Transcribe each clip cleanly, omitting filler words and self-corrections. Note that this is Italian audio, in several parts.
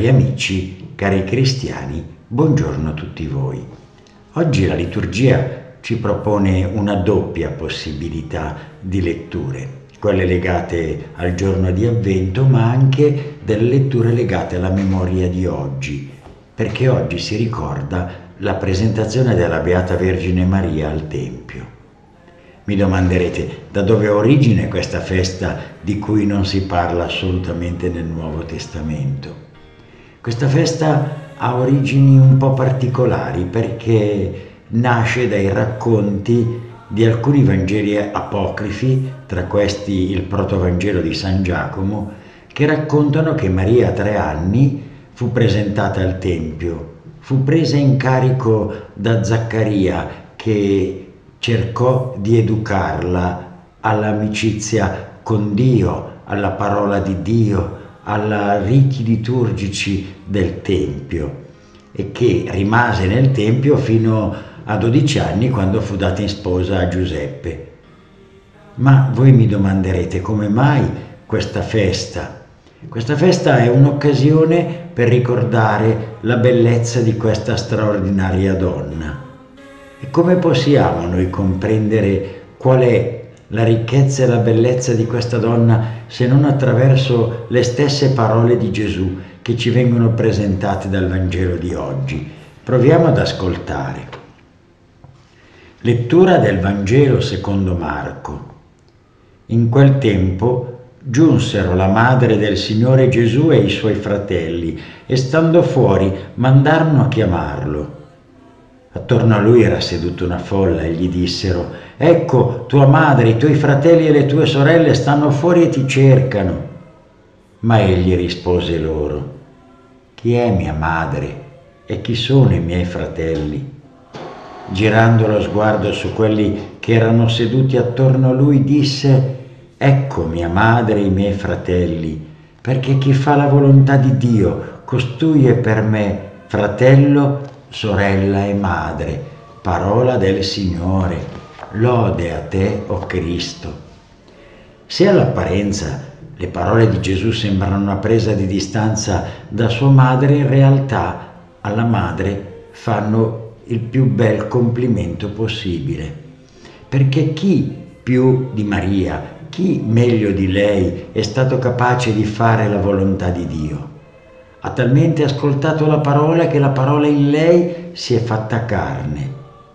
Cari amici, cari cristiani, buongiorno a tutti voi. Oggi la liturgia ci propone una doppia possibilità di letture, quelle legate al giorno di Avvento, ma anche delle letture legate alla memoria di oggi, perché oggi si ricorda la presentazione della Beata Vergine Maria al Tempio. Mi domanderete, da dove ha origine questa festa di cui non si parla assolutamente nel Nuovo Testamento? Questa festa ha origini un po' particolari perché nasce dai racconti di alcuni Vangeli apocrifi, tra questi il Protovangelo di San Giacomo, che raccontano che Maria a 3 anni fu presentata al Tempio, fu presa in carico da Zaccaria che cercò di educarla all'amicizia con Dio, alla parola di Dio, ai riti liturgici del Tempio, e che rimase nel Tempio fino a 12 anni, quando fu data in sposa a Giuseppe. Ma voi mi domanderete, come mai questa festa? Questa festa è un'occasione per ricordare la bellezza di questa straordinaria donna. E come possiamo noi comprendere qual è la ricchezza e la bellezza di questa donna se non attraverso le stesse parole di Gesù che ci vengono presentate dal Vangelo di oggi? Proviamo ad ascoltare. Lettura del Vangelo secondo Marco. In quel tempo giunsero la madre del Signore Gesù e i suoi fratelli e, stando fuori, mandarono a chiamarlo. Attorno a lui era seduta una folla e gli dissero: «Ecco, tua madre, i tuoi fratelli e le tue sorelle stanno fuori e ti cercano». Ma egli rispose loro: «Chi è mia madre e chi sono i miei fratelli?» Girando lo sguardo su quelli che erano seduti attorno a lui, disse: «Ecco mia madre e i miei fratelli, perché chi fa la volontà di Dio, costui è per me fratello, sorella e madre». Parola del Signore. Lode a te, o Cristo. Se all'apparenza le parole di Gesù sembrano una presa di distanza da sua madre, in realtà alla madre fanno il più bel complimento possibile, perché chi più di Maria, chi meglio di lei è stato capace di fare la volontà di Dio? Ha talmente ascoltato la parola che la parola in lei si è fatta carne.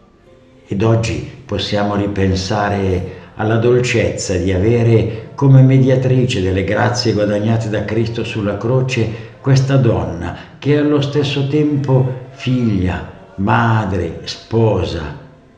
Ed oggi possiamo ripensare alla dolcezza di avere come mediatrice delle grazie guadagnate da Cristo sulla croce questa donna che è allo stesso tempo figlia, madre, sposa.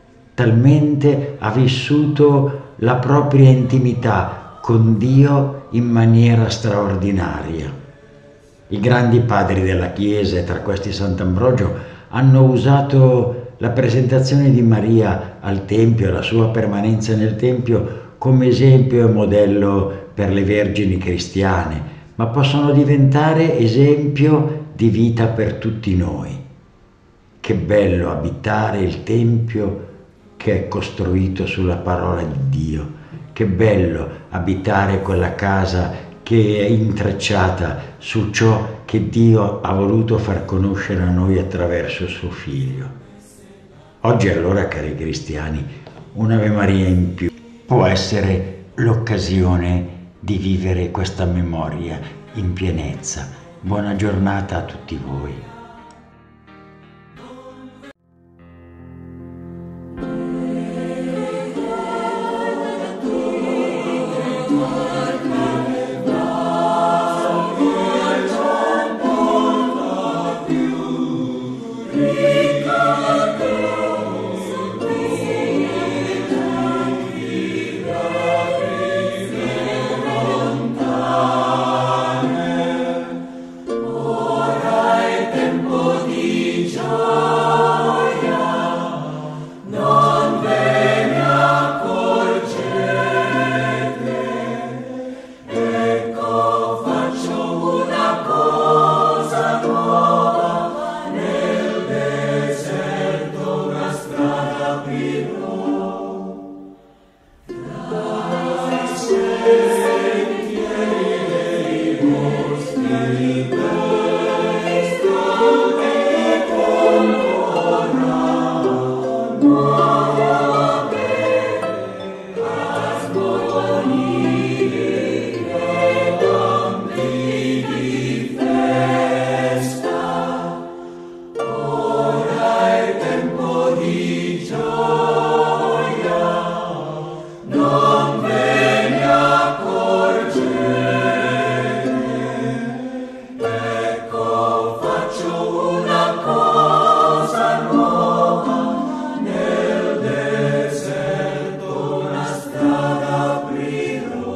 Talmente ha vissuto la propria intimità con Dio in maniera straordinaria. I grandi padri della Chiesa, e tra questi Sant'Ambrogio, hanno usato la presentazione di Maria al Tempio e la sua permanenza nel Tempio come esempio e modello per le vergini cristiane, ma possono diventare esempio di vita per tutti noi. Che bello abitare il Tempio che è costruito sulla parola di Dio, che bello abitare quella casa che è intrecciata su ciò che Dio ha voluto far conoscere a noi attraverso suo Figlio. Oggi allora, cari cristiani, un'Ave Maria in più può essere l'occasione di vivere questa memoria in pienezza. Buona giornata a tutti voi. Ora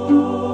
Dio.